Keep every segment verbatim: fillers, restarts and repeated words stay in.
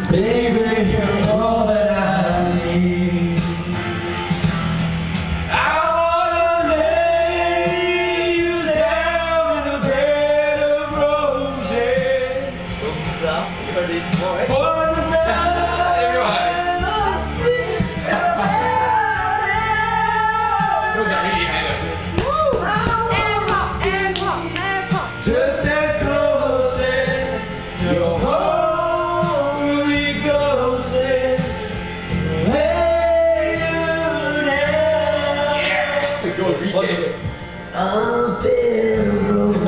Baby, you're all that I need. I wanna lay you down in a bed of roses. You heard this before, For the night, everyone. I'll sleep. Those are really high level. Just as close as your Holy Ghost is. Lay you down. Yeah. Go read it. I'll build a road.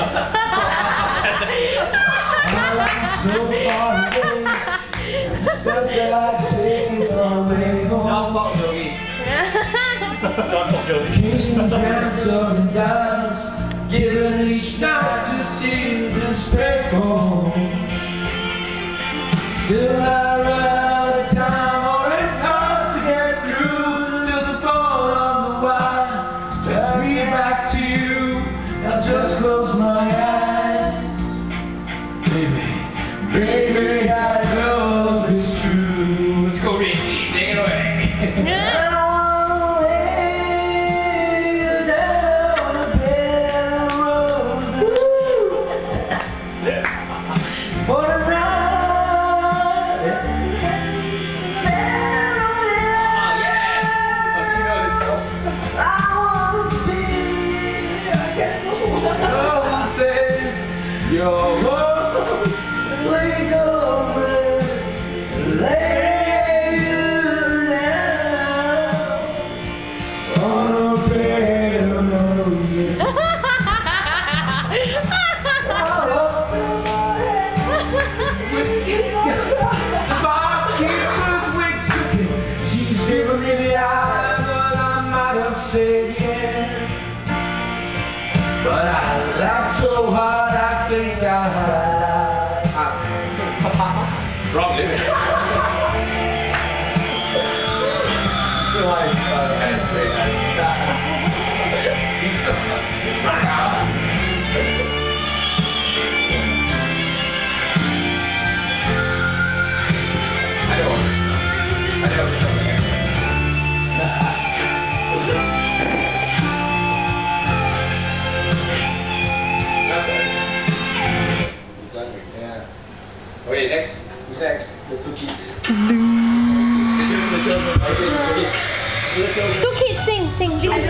So far away. The steps that I take is always John home. Bon Jovi. John Bon Jovi. Kings and southern dials, given each night to seem disrespectful. Still I run out of time, or it's hard to get through to the phone on the wire. Drag me back to you, I'll just close my eyes. Baby, baby, I know it's true. Let's go, Ricky. Take it away. For the ride. Oh, yes. Let's you know this stuff. I wanna be. I get the one say your love. Lay over, lay you down on a bed of roses. The barkeeper's wig's cooking. She's giving me the eye, but I might have said yes. But I laughed so hard, I think I lied. Wrong lyrics. Still like, uh, I didn't say that. Think so. I don't understand. I don't understand. yeah. Okay, next. Who's next? The two kids. Two kids sing, sing, sing, sing.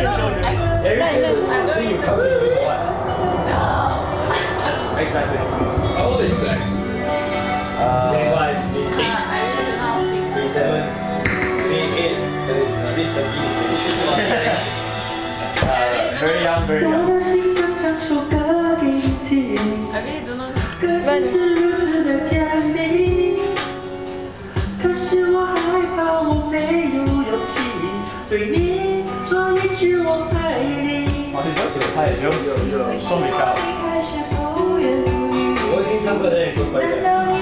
Exactly. How old are you guys? Uh, twenty-five, twenty-six, twenty-seven, twenty-eight, uh, this thirty, uh, very young, very young. I really don't know. 可是如此的甜蜜，可是我害怕我没有勇气对你说一句我爱你。 哦，你写他也有有有说明高。 开始敷衍不语， 我已经唱歌的也不会了。